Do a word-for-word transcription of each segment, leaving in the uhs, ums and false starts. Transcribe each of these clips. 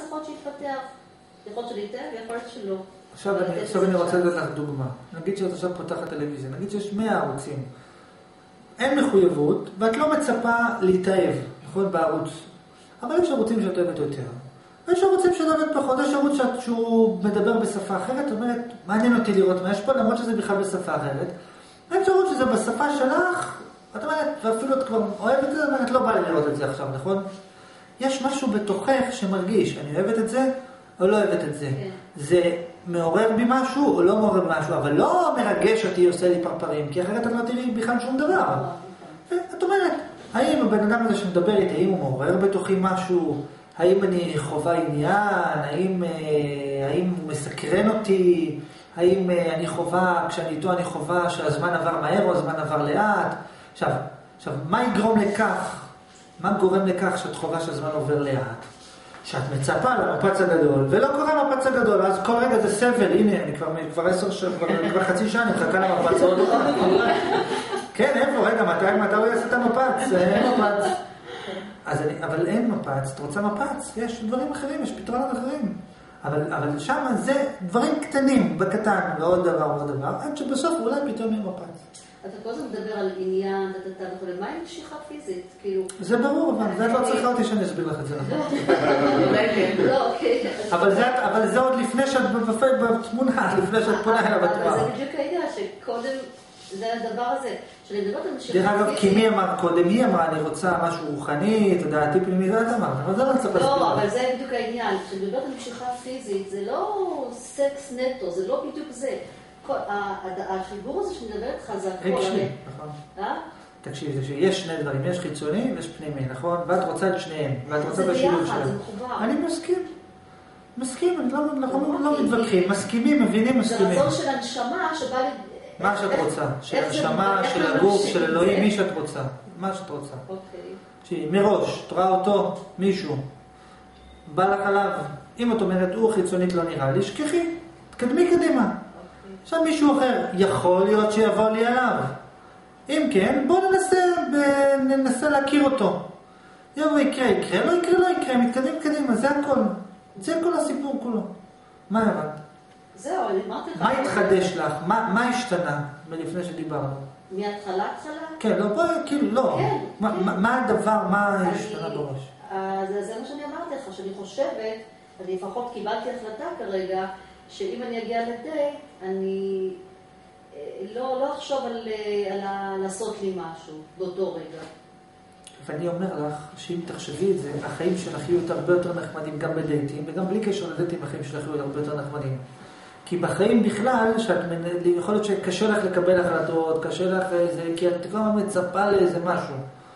יכול שיתפתח. יכול שליטה, ויכול שלא. עכשיו אני, עכשיו אני רוצה לתת לך דוגמה. נגיד שאת עכשיו פותחת טלוויזיה, נגיד שיש מאה ערוצים. אין מחויבות, ואת לא מצפה להתאהב, נכון, בערוץ. אבל יש ערוצים שאת אוהבת יותר. ויש ערוצים שאת אוהבת פחות, יש ערוץ שאת, שהוא מדבר בשפה אחרת, זאת אומרת, מעניין אותי לראות מה יש פה, למרות שזה בכלל בשפה אחרת. יש ערוץ שזה בשפה שלך, את אומרת, ואפילו את כבר אוהבת את זה, אבל את לא באה לראות את זה עכשיו, נכון? יש משהו בתוכך שמרגיש, אני אוהבת את זה, או לא אוהבת את זה. זה מעורר בי משהו או לא מעורר בי משהו, אבל לא מרגש אותי עושה לי פרפרים, כי אחרת את לא תראי בכלל שום דבר. את אומרת, האם הבן אדם הזה שמדבר איתי, האם הוא מעורר בתוכי משהו, האם אני חובה עניין, האם, האם הוא מסקרן אותי, האם אני חובה, כשאני איתו אני חובה שהזמן עבר מהר או הזמן עבר לאט. עכשיו, עכשיו, מה יגרום לכך, מה גורם לכך שאת חובה שהזמן עובר לאט? שאת מצפה למפץ הגדול, ולא קורה מפץ הגדול, אז כל רגע זה סבל, הנה, אני כבר, כבר עשר שנים, כבר, כבר חצי שעה, אני מחכה למפץ עוד אחד. כן, איפה, רגע, מתי, מתי הוא יעשה את המפץ? אין מפץ. אז אני, אבל אין מפץ, את רוצה מפץ, יש דברים אחרים, יש פתרונות אחרים. אבל, אבל שם זה דברים קטנים, בקטן, ועוד דבר, ועוד דבר, עד שבסוף אולי פתאום יהיה מפץ. אתה כל הזמן מדבר על עניין, אתה וכו', מה עם משיכה פיזית? זה ברור, אבל זה את לא צריכה אותי שאני אסביר לך את זה. לא, אוקיי. אבל זה עוד לפני שאת בתמונה, לפני שאת פונה אליו בתמונה. זה בדיוק העניין, שקודם זה הדבר הזה, שאני מדברת על משיכה פיזית. דרך אגב, כי מי אמר קודם, מי אמרה, אני רוצה משהו רוחני, אתה יודע, טיפ למי זה את אמרת, אבל זה לא צריך להסביר. לא, אבל זה בדיוק העניין, כשאני מדברת על משיכה פיזית, זה לא סקס נטו, זה לא בדיוק זה. החיבור הזה שמדבר איתך זה הכל. רגשי, נכון. תקשיב, יש שני דברים, יש חיצוני ויש פנימי, נכון? ואת רוצה את שניהם, ואת רוצה בשילוב שלהם. זה מחובר. אני מסכים. מסכים, אנחנו לא מתווכחים, מסכימים, מבינים, מסכימים. זה רצון של הנשמה שבא לי... מה שאת רוצה, של הנשמה, של הגוף, של אלוהים, מי שאת רוצה. מה שאת רוצה. אוקיי. מראש, תראה אותו, מישהו, בא לך עליו, אם את אומרת, הוא חיצונית לא נראה לי, שכחי, תקדמי קדימה. עכשיו מישהו אחר, יכול להיות שיבוא לי עליו. אם כן, בואו ננסה, ננסה להכיר אותו. יבוא יקרה, יקרה, לא יקרה, לא יקרה, מתקדם קדימה, זה הכל. זה כל הסיפור כולו. מה ירד? זהו, אמרתי לך. מה התחדש לך? מה, מה השתנה מלפני שדיברנו? מההתחלה התחלה? כן, לא, בואי, כאילו, לא. כן, מה, כן. מה הדבר, מה השתנה בראש? זה, זה מה שאני אמרתי לך, שאני חושבת, אני לפחות קיבלתי החלטה כרגע, שאם אני אגיע לדי, אני לא, לא אחשוב על, על ה, לעשות לי משהו באותו רגע. ואני אומר לך, שאם תחשבי את זה, החיים שלך יהיו הרבה יותר נחמדים גם בדייטים, וגם בלי קשר לדייטים, החיים שלך יהיו הרבה יותר נחמדים. כי בחיים בכלל, שאת, יכול להיות שקשה לך לקבל החלטות, קשה לך איזה, כי את כבר מצפה לאיזה משהו.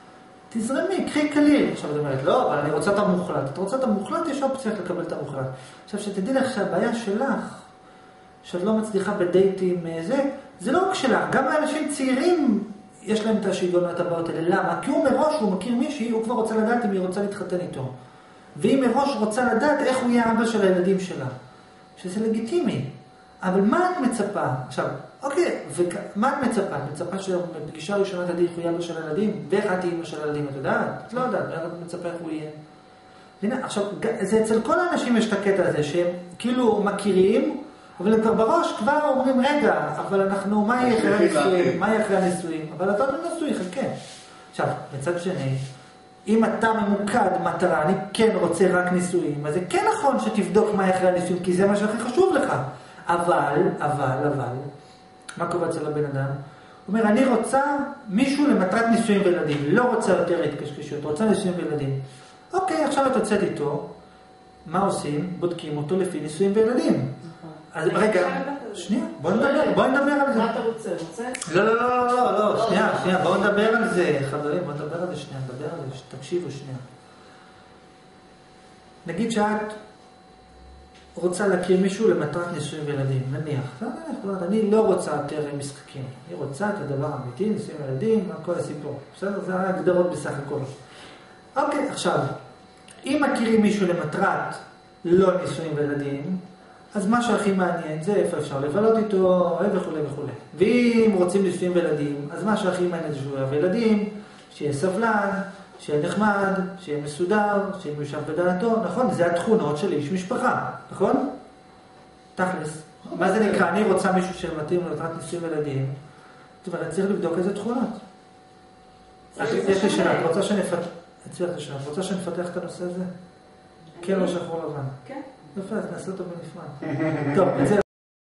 תזרמי, קחי קליל. עכשיו את אומרת, לא, אבל אני רוצה את המוחלט. את רוצה את המוחלט, יש אופציה לקבל את המוחלט. עכשיו, שתדעי לך שהבעיה שלך, שאת לא מצליחה בדייטים, זה, זה לא רק שלך. גם האנשים צעירים, יש להם את השיגעון ואת הבעיות האלה. למה? כי הוא מראש, הוא מכיר מישהי, הוא כבר רוצה לדעת אם היא רוצה להתחתן איתו. והיא מראש רוצה לדעת איך הוא יהיה אבא של הילדים שלה. שזה לגיטימי. אבל מה את מצפה? עכשיו, אוקיי, ומה את מצפה? את מצפה שבפגישה ראשונה תדעי איך הוא יהיה אבא של הילדים? ואיך את אימא של הילדים? את יודעת? את לא יודעת, ואיך את מצפה איך הוא יהיה? הנה, עכשיו, זה אצל כל האנשים יש את הקטע הזה, שהם כאילו מכירים, אבל הם כבר בראש כבר אומרים, רגע, אבל אנחנו, מה יהיה אחרי הניסויים? מה יהיה אחרי הניסויים? אבל אתה לא נשוי, חכה. עכשיו, מצד שני, אם אתה ממוקד מטרה, אני כן רוצה רק ניסויים, אז זה כן נכון שתבדוק מה יהיה אחרי הניסויים, כי זה מה שהכי חשוב לך. אבל, אבל, אבל, מה קורה אצל הבן אדם? הוא אומר, אני רוצה מישהו למטרת ניסויים וילדים, לא רוצה יותר התקשקשות, רוצה ניסויים וילדים. אוקיי, עכשיו את יוצאת איתו, מה עושים? בודקים אותו לפי ניסויים וילדים. אז רגע, שנייה, בואו נדבר, בואו נדבר על זה. מה אתה רוצה? רוצה? לא, לא, לא, לא, לא, שנייה, שנייה, בואו נדבר על זה, חברים, בואו נדבר על זה שנייה, נדבר על זה, תקשיבו שנייה. נגיד שאת רוצה להכיר מישהו למטרת ניסויים וילדים, נניח. אני לא רוצה יותר משחקים. אני רוצה את הדבר האמיתי, ניסויים וילדים, כל הסיפור. בסדר? זה הגדרות בסך הכל. אוקיי, עכשיו, אם מכירים מישהו למטרת לא ניסויים וילדים, אז מה שהכי מעניין זה איפה אפשר לבלות איתו, וכו' וכו'. ואם רוצים ניסויים וילדים, אז מה שהכי מעניין זה שהוא אוהב ילדים, שיהיה סבלן, שיהיה נחמד, שיהיה מסודר, שיהיה מיושב בדעתו, נכון? זה התכונות של איש משפחה, נכון? תכלס. מה זה נקרא? אני רוצה מישהו שמתאים לקראת נישואים ילדים, זאת אומרת, צריך לבדוק איזה תכונות. יש לי שאלה, את רוצה שנפתח, את רוצה שנפתח את הנושא הזה? כן או שחור לבן? כן. יפה, אז נעשה אותו בנפרד. טוב, את זה